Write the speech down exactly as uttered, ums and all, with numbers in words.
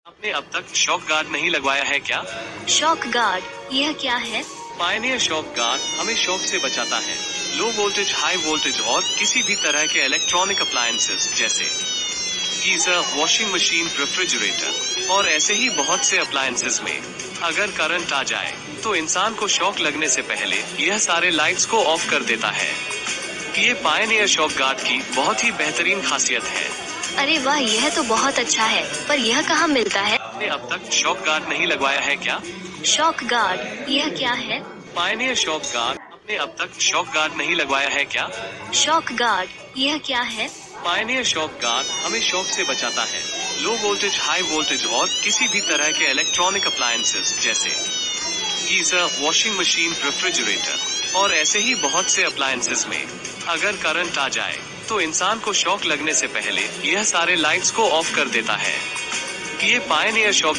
आपने अब तक शॉक गार्ड नहीं लगवाया है क्या? शॉक गार्ड, यह क्या है? पायनियर शॉक गार्ड हमें शॉक से बचाता है। लो वोल्टेज, हाई वोल्टेज और किसी भी तरह के इलेक्ट्रॉनिक अप्लायंसेस जैसे गीजर, वॉशिंग मशीन, रेफ्रिजरेटर और ऐसे ही बहुत से अप्लायंसेस में अगर करंट आ जाए तो इंसान को शॉक लगने से पहले यह सारे लाइट्स को ऑफ कर देता है। ये पायनियर शॉक गार्ड की बहुत ही बेहतरीन खासियत है। अरे वाह, यह तो बहुत अच्छा है, पर यह कहाँ मिलता है? आपने अब तक शॉक गार्ड नहीं लगवाया है क्या? शॉक गार्ड, यह क्या है? Pioneer shock guard. आपने अब तक शॉक गार्ड नहीं लगवाया है क्या? शॉक गार्ड, यह क्या है? पायनियर शॉक गार्ड हमें शॉक से बचाता है। लो वोल्टेज, हाई वोल्टेज और किसी भी तरह के इलेक्ट्रॉनिक अप्लायंसेस जैसे गीजर, वॉशिंग मशीन, रेफ्रिजरेटर और ऐसे ही बहुत से अप्लायंसेस में अगर करंट आ जाए तो इंसान को शॉक लगने से पहले यह सारे लाइट्स को ऑफ कर देता है। ये पायनियर शॉक